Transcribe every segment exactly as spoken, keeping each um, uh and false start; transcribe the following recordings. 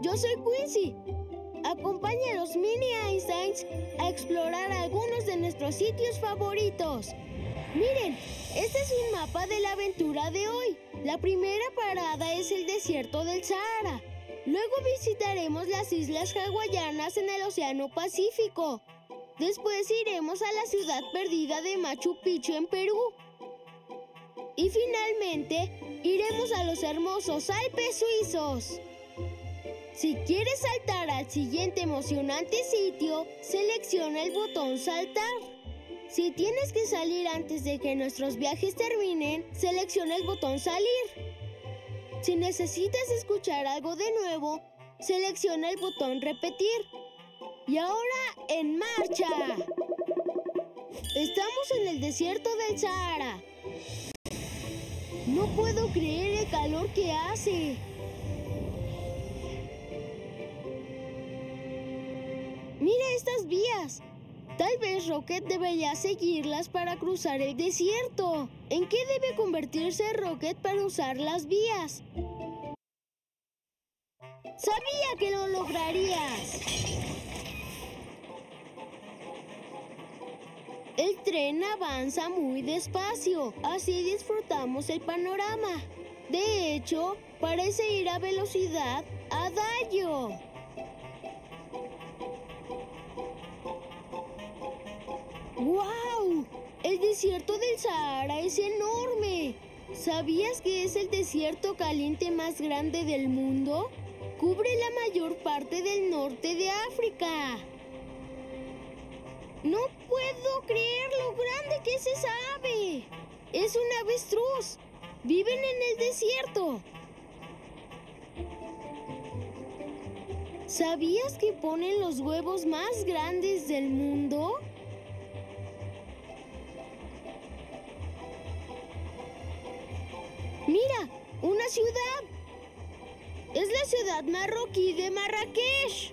Yo soy Quincy. Acompaña a los Mini Einsteins a explorar algunos de nuestros sitios favoritos. Miren, este es un mapa de la aventura de hoy. La primera parada es el desierto del Sahara. Luego visitaremos las islas hawaianas en el Océano Pacífico. Después iremos a la ciudad perdida de Machu Picchu en Perú. Y finalmente, iremos a los hermosos Alpes suizos. Si quieres saltar al siguiente emocionante sitio, selecciona el botón Saltar. Si tienes que salir antes de que nuestros viajes terminen, selecciona el botón Salir. Si necesitas escuchar algo de nuevo, selecciona el botón Repetir. Y ahora, ¡en marcha! Estamos en el desierto del Sahara. No puedo creer el calor que hace. Mira estas vías. Tal vez Rocket debería seguirlas para cruzar el desierto. ¿En qué debe convertirse Rocket para usar las vías? ¡Sabía que lo lograrías! El tren avanza muy despacio, así disfrutamos el panorama. De hecho, parece ir a velocidad adagio. ¡Wow! El desierto del Sahara es enorme. ¿Sabías que es el desierto caliente más grande del mundo? Cubre la mayor parte del norte de África. ¡No puedo creer lo grande que es esa ave! ¡Es un avestruz! ¡Viven en el desierto! ¿Sabías que ponen los huevos más grandes del mundo? ¡Mira! ¡Una ciudad! ¡Es la ciudad marroquí de Marrakech!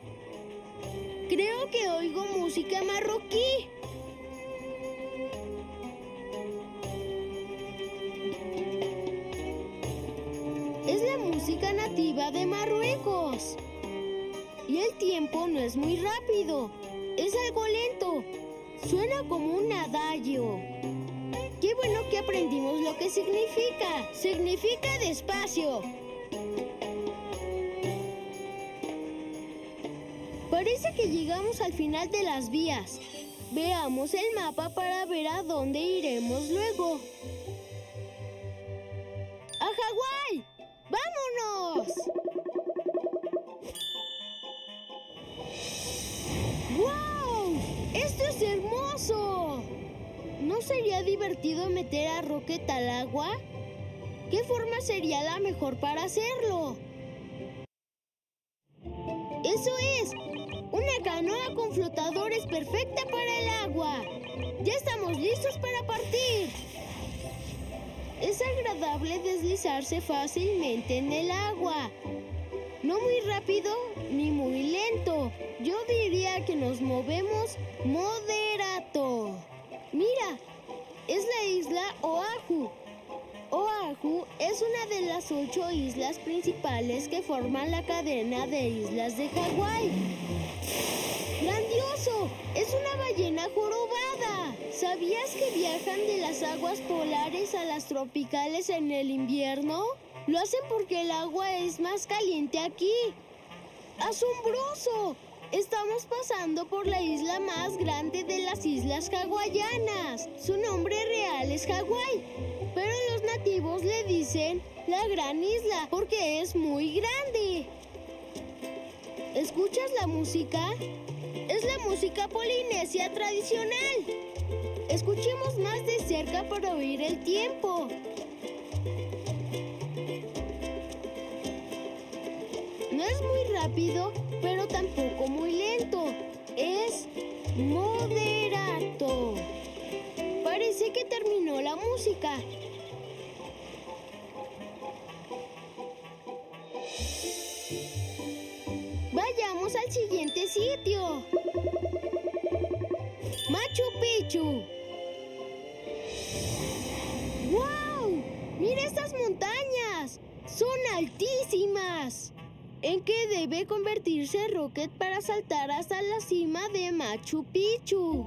Creo que oigo música marroquí. Es la música nativa de Marruecos. Y el tiempo no es muy rápido. Es algo lento. Suena como un adagio. ¡Qué bueno que aprendimos lo que significa! ¡Significa despacio! Parece que llegamos al final de las vías. Veamos el mapa para ver a dónde iremos luego. ¡A Hawái! ¡Vámonos! ¡Wow! ¡Esto es hermoso! ¿No sería divertido meter a Rocket al agua? ¿Qué forma sería la mejor para hacerlo? ¡Eso es! ¡Una canoa con flotadores perfecta para el agua! ¡Ya estamos listos para partir! Es agradable deslizarse fácilmente en el agua. No muy rápido ni muy lento. Yo diría que nos movemos moderato. Mira, es la isla Oahu. Oahu es una de las ocho islas principales que forman la cadena de islas de Hawái. ¡Grandioso! ¡Es una ballena jorobada! ¿Sabías que viajan de las aguas polares a las tropicales en el invierno? Lo hacen porque el agua es más caliente aquí. ¡Asombroso! Estamos pasando por la isla más grande de las islas hawaianas. Su nombre real es Hawái, pero los nativos le dicen la Gran Isla porque es muy grande. ¿Escuchas la música? Es la música polinesia tradicional. Escuchemos más de cerca para oír el tiempo. No es muy rápido, pero tampoco muy lento. Es moderato. Parece que terminó la música. Vayamos al siguiente sitio. Machu Picchu. ¡Wow! ¡Mira estas montañas! ¡Son altísimas! en qué debe convertirse Rocket para saltar hasta la cima de Machu Picchu.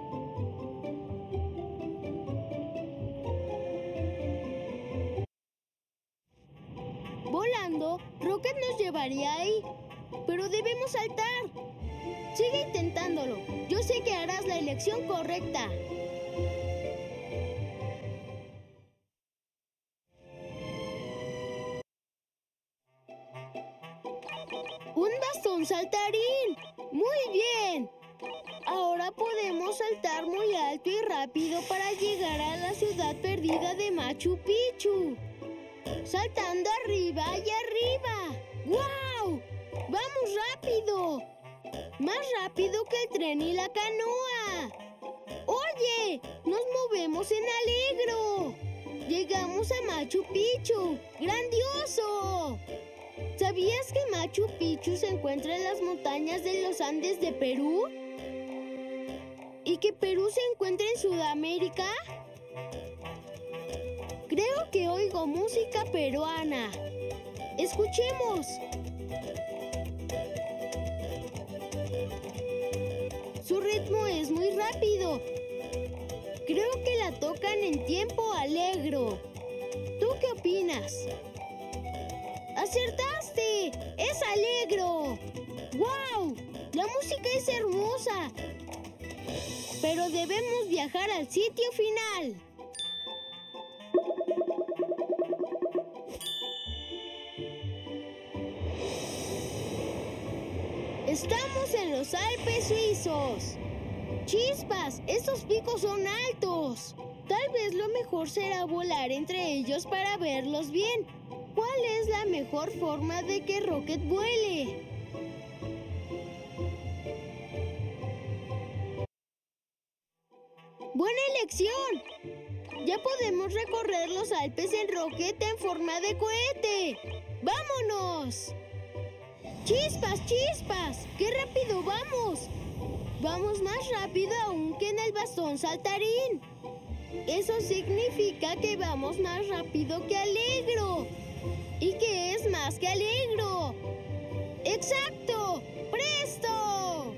Volando, Rocket nos llevaría ahí, pero debemos saltar. Sigue intentándolo. Yo sé que harás la elección correcta. ¡Un bastón saltarín! ¡Muy bien! Ahora podemos saltar muy alto y rápido para llegar a la ciudad perdida de Machu Picchu. ¡Saltando arriba y arriba! ¡Guau! ¡Vamos rápido! ¡Más rápido que el tren y la canoa! ¡Oye! ¡Nos movemos en alegro! ¡Llegamos a Machu Picchu! ¡Grandioso! ¿Sabías que Machu Picchu se encuentra en las montañas de los Andes de Perú? ¿Y que Perú se encuentra en Sudamérica? Creo que oigo música peruana. ¡Escuchemos! Su ritmo es muy rápido. Creo que la tocan en tiempo alegro. ¿Tú qué opinas? ¡Acertaste! ¡Es alegro! ¡Guau! La música es hermosa. Pero debemos viajar al sitio final. Estamos en los Alpes suizos. ¡Chispas! ¡Esos picos son altos! Tal vez lo mejor será volar entre ellos para verlos bien. ¿Cuál es la mejor forma de que Rocket vuele? ¡Buena elección! Ya podemos recorrer los Alpes en Rocket en forma de cohete. ¡Vámonos! ¡Chispas, chispas! ¡Qué rápido vamos! Vamos más rápido aún que en el bastón saltarín. Eso significa que vamos más rápido que alegro. ¿Y qué es más que alegro? ¡Exacto! ¡Presto!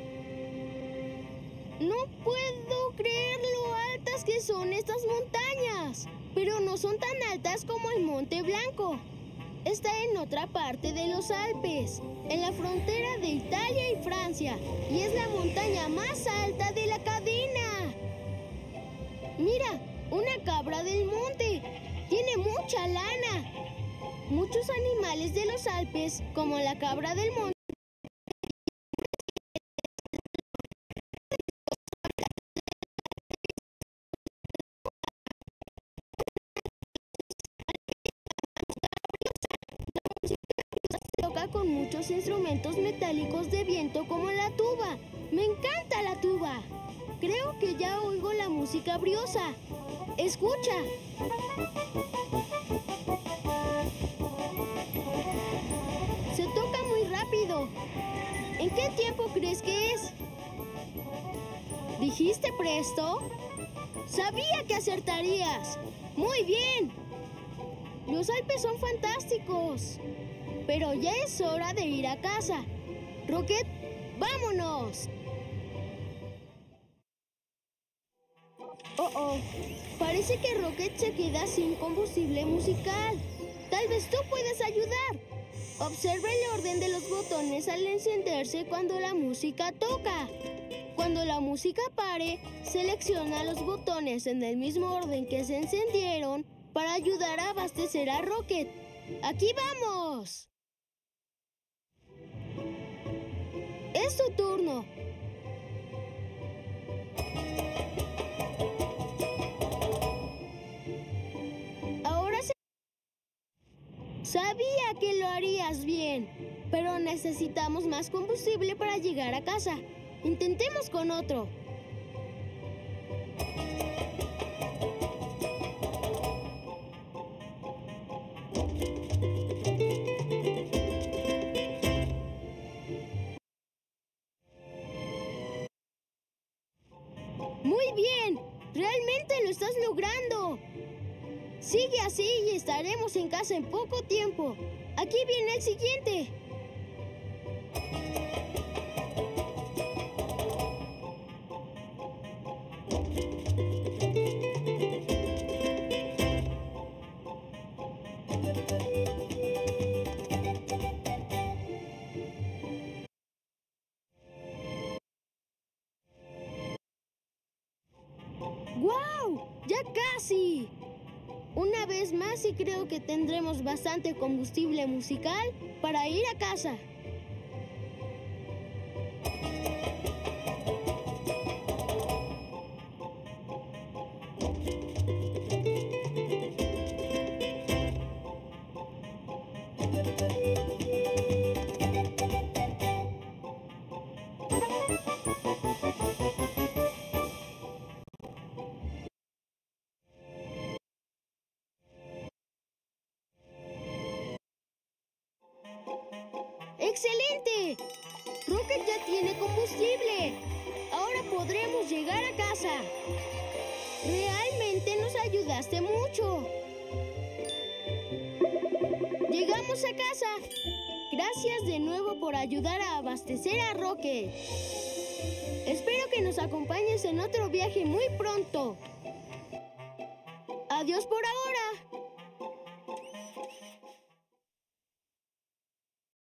No puedo creer lo altas que son estas montañas, pero no son tan altas como el Monte Blanco. Está en otra parte de los Alpes, en la frontera de Italia y Francia, y es la montaña más alta de la cadena. Mira, una cabra del monte. Tiene mucha lana. Muchos animales de los Alpes, como la cabra del monte, toca con muchos instrumentos metálicos de viento como la tuba. ¡Me encanta la tuba! Creo que ya oigo la música briosa. ¡Escucha! Se toca muy rápido. ¿En qué tiempo crees que es? ¿Dijiste presto? ¡Sabía que acertarías! ¡Muy bien! Los Alpes son fantásticos. Pero ya es hora de ir a casa. Rocket, ¡vámonos! Oh, oh. Parece que Rocket se queda sin combustible musical. Tal vez tú puedas ayudar. Observa el orden de los botones al encenderse cuando la música toca. Cuando la música pare, selecciona los botones en el mismo orden que se encendieron para ayudar a abastecer a Rocket. ¡Aquí vamos! ¡Es tu turno! Ahora se... Sabía que lo harías bien, pero necesitamos más combustible para llegar a casa. Intentemos con otro. ¡Muy bien! ¡Realmente lo estás logrando! Sigue así y estaremos en casa en poco tiempo. Aquí viene el siguiente. casi. Una vez más y creo que tendremos bastante combustible musical para ir a casa. ¡Excelente! Rocket ya tiene combustible. Ahora podremos llegar a casa. Realmente nos ayudaste mucho. Llegamos a casa. Gracias de nuevo por ayudar a abastecer a Rocket. Espero que nos acompañes en otro viaje muy pronto. Adiós por ahora.